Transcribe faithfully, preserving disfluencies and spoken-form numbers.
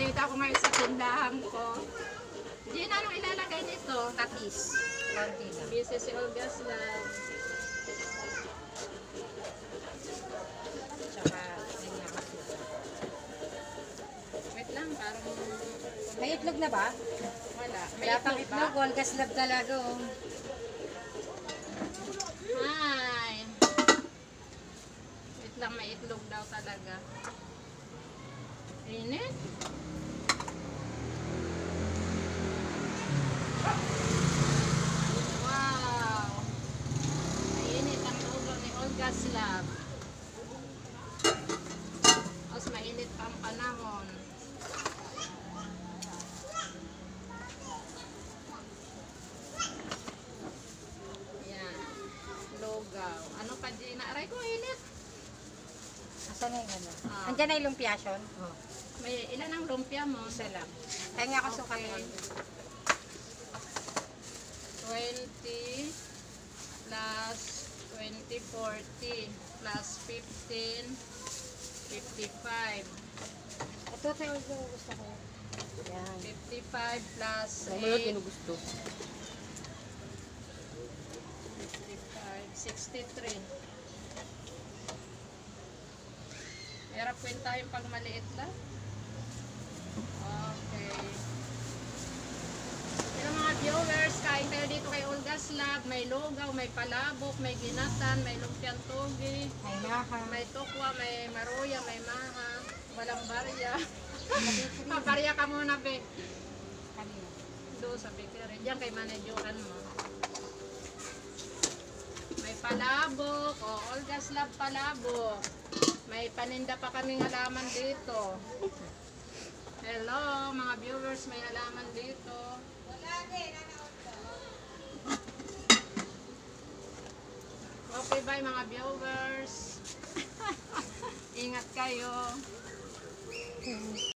Nandito ako ngayon sa tindahan ko. Gina, anong ilalagay nito? Katis. Konti lang. Busy si Olga's Love. Tsaka, ayun nga kasi. Wait lang, parang May itlog na ba? wala. May Wala pang itlog ba? itlog. Olga's Love talaga, oh. Hi! Wait lang, may itlog daw talaga. Init? Wow! Mainit ang lugaw ni Olga's Love. Mas mainit pa ang panahon. Yan. Lugaw. Ano pa, Gina? Aray ko, init. Asan na yung ano? Ah. Andiyan na yung lumpiasyon? Oh. May ilan ang lumpia mo? Isa lang. Kaya nga ako sukat Okay. nun. twenty plus twenty, forty plus fifteen, fifty-five. Ito tayo yung gusto ko. Yan. fifty-five plus Sumunod eight, yung gusto. fifty-five, sixty-three. Hirap kwentahin pag maliit lang. Okay. Pero mga viewers, kain tayo dito kay Olga's Love. May lugaw, may palabok, may ginatan, may lumpiang togi, Ay, naka. may tukwa, may maruya, may maha, walang barya. Pabarya ka muna, be. Kanina. Doon sa bakery. Diyan kay manageran mo. May palabok. O, Olga's Love palabok. May paninda pa kaming halaman dito. Hello, mga viewers. May halaman dito. Okay, bye mga viewers. Ingat kayo.